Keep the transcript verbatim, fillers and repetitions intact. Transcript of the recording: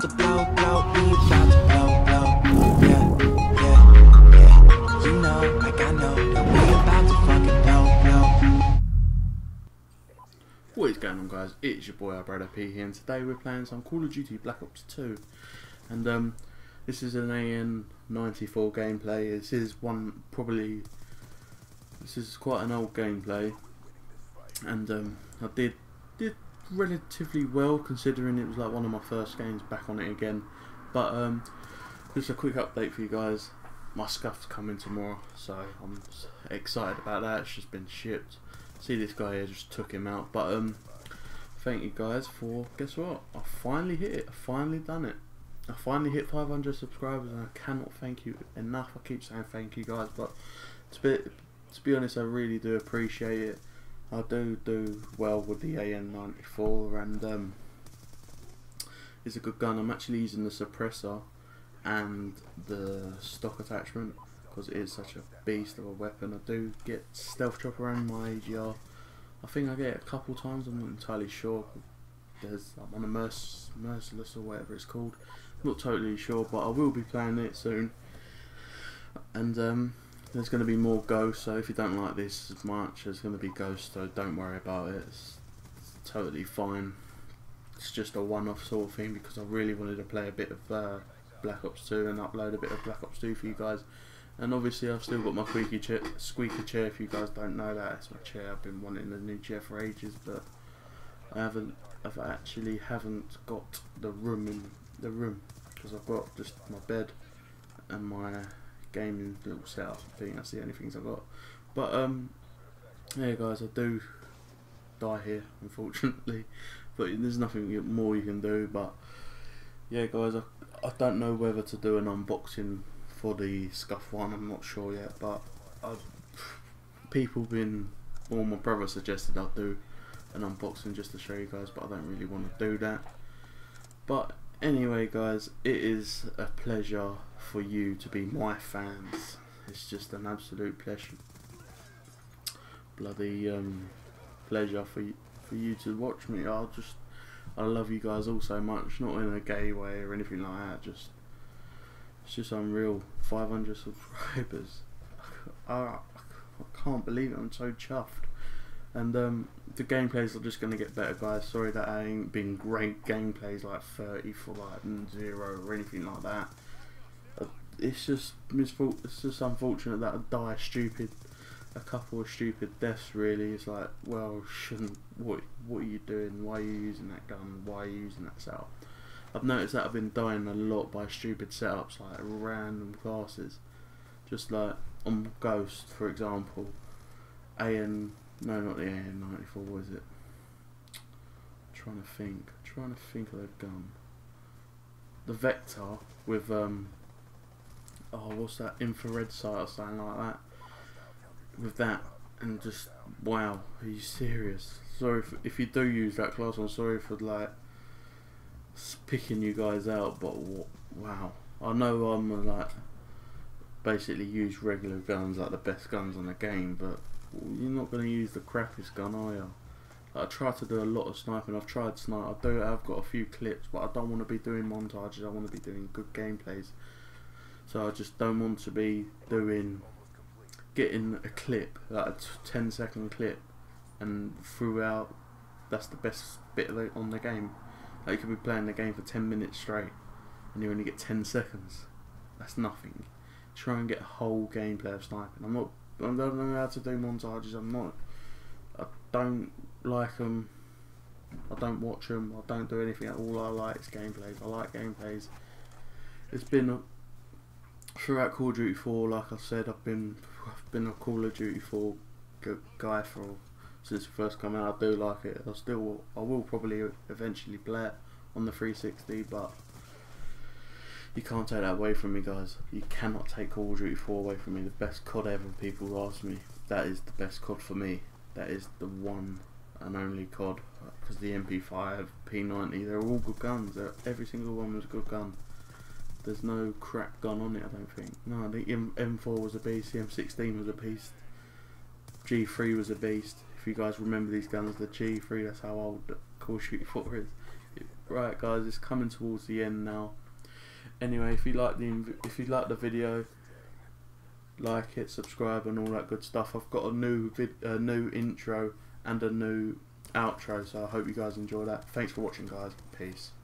to blow, blow, we about to blow, blow. Yeah, yeah, yeah. You know, like I know, that we about to fucking blow, blow. What is going on, guys? It's your boy Brother P here, and today we're playing some Call of Duty Black Ops two. And um, this is an A N ninety-four gameplay. This is one probably. This is quite an old gameplay, and um, I did did relatively well considering it was like one of my first games back on it again. But um, just a quick update for you guys. My scuff's coming tomorrow, so I'm excited about that. It's just been shipped. See, this guy here just took him out. But um, thank you guys for, guess what? I finally hit it. I finally done it. I finally hit five hundred subscribers, and I cannot thank you enough. I keep saying thank you guys, but to be to be honest, I really do appreciate it. I do do well with the A N ninety-four, and um, it's a good gun. I'm actually using the suppressor and the stock attachment because it is such a beast of a weapon. I do get stealth chopper and my A G R. I think I get it a couple times. I'm not entirely sure. There's I'm on a merc merciless or whatever it's called. Not totally sure, but I will be playing it soon. And um, there's going to be more Ghost, so if you don't like this as much, there's going to be Ghost, so don't worry about it. It's, it's totally fine. It's just a one-off sort of thing because I really wanted to play a bit of uh, Black Ops two and upload a bit of Black Ops two for you guys. And obviously I've still got my squeaky chair, squeaky chair. If you guys don't know that, it's my chair. I've been wanting a new chair for ages, but I haven't. I've actually haven't got the room in the room because I've got just my bed and my gaming little setup. I think that's the only things I've got. But um, yeah, guys, I do die here, unfortunately. But there's nothing more you can do. But yeah, guys, I I don't know whether to do an unboxing for the Scuff one. I'm not sure yet, but I've, people been, well, my brother suggested I'll do an unboxing just to show you guys, but I don't really want to do that. But anyway, guys, it is a pleasure for you to be my fans. It's just an absolute pleasure, bloody um, pleasure for you, for you to watch me. I'll just, I love you guys all so much, not in a gay way or anything like that. Just, it's just unreal. five hundred subscribers. I, I can't believe it. I'm so chuffed. And um, the gameplays are just going to get better, guys. Sorry that I ain't been great gameplays like thirty for like zero or anything like that. Uh, it's just misfort it's just unfortunate that I die stupid, a couple of stupid deaths. Really, it's like, well, shouldn't. What what are you doing? Why are you using that gun? Why are you using that setup? I've noticed that I've been dying a lot by stupid setups, like random classes. Just like on Ghost, for example, A N. No, not the A N ninety-four, what is it? I'm trying to think. I'm trying to think of the gun. The Vector with, um, oh, what's that? Infrared sight or something like that. With that, and just, wow, are you serious? Sorry if, if you do use that class, I'm sorry for, like, picking you guys out, but wow. I know I'm, like, basically use regular guns, like the best guns on the game, but you're not going to use the crappiest gun, are you? Like, I try to do a lot of sniping. I've tried snipe. I do. I've got a few clips, but I don't want to be doing montages. I want to be doing good gameplays. So I just don't want to be doing getting a clip, like a ten second clip, and throughout that's the best bit of the, on the game. Like, you could be playing the game for ten minutes straight, and you only get ten seconds. That's nothing. Try and get a whole gameplay of sniping. I'm not. I don't know how to do montages. I'm not. I don't like them. I don't watch them. I don't do anything. All I like is gameplays. I like gameplays. It's been a, throughout Call of Duty four. Like I said, I've been I've been a Call of Duty four guy for since it first came out. I do like it. I still. I will probably eventually play it on the three sixty, but you can't take that away from me, guys. You cannot take Call of Duty four away from me. The best C O D ever. People ask me. That is the best C O D for me. That is the one and only C O D. Because the M P five, P ninety, they're all good guns. They're, every single one was a good gun. There's no crap gun on it, I don't think. No, the M four was a beast. The M sixteen was a beast. G three was a beast. If you guys remember these guns, the G three, that's how old Call of Duty four is. Right, guys, it's coming towards the end now. Anyway, if you like the inv- if you like the video, like it, subscribe, and all that good stuff. I've got a new vid- a new intro and a new outro, so I hope you guys enjoy that. Thanks for watching, guys. Peace.